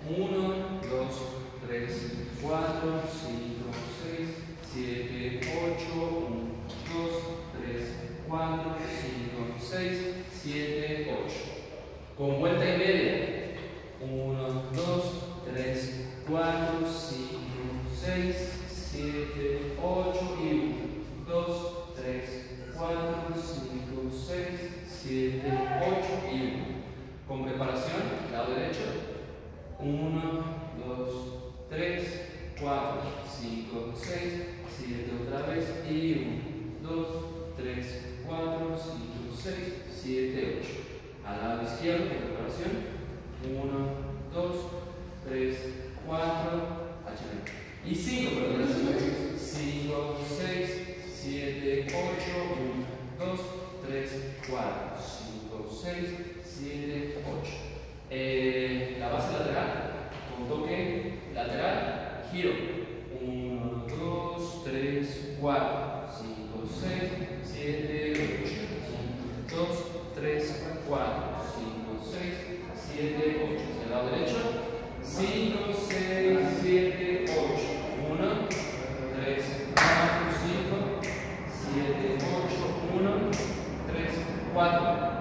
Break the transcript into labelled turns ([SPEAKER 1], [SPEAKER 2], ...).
[SPEAKER 1] 1, 2, 3, 4, 5, 6, 7, 8, 1, 2, 3, 4, 5, 6, 7, 8. Con vuelta y media. 1, 2, 3, 4, 5, 6, 7, 8 y 1, 2, 3, 4, 5, 6, 7, 8 y 1. Con preparación, lado derecho. 1, 2, 3, 4, 5, 6, 7 otra vez y 1, 2, 3, 4, 5, 6, 7, 8. Al lado izquierdo, con preparación. 1, 2, 3, 4, y 5, perdón. 5, 6, 7, 8, 1, 2, 3, 4, 5, 6, 7, 8. La base lateral, con toque lateral, giro. 1, 2, 3, 4, 5, 6, 7, 8. 1, 2, 3, 4, 5, 6, 7, 8. Hacia el lado derecho. 5, 6, 7, 8. 1, 3, 4, 5, 7, 8. 1, 3, 4.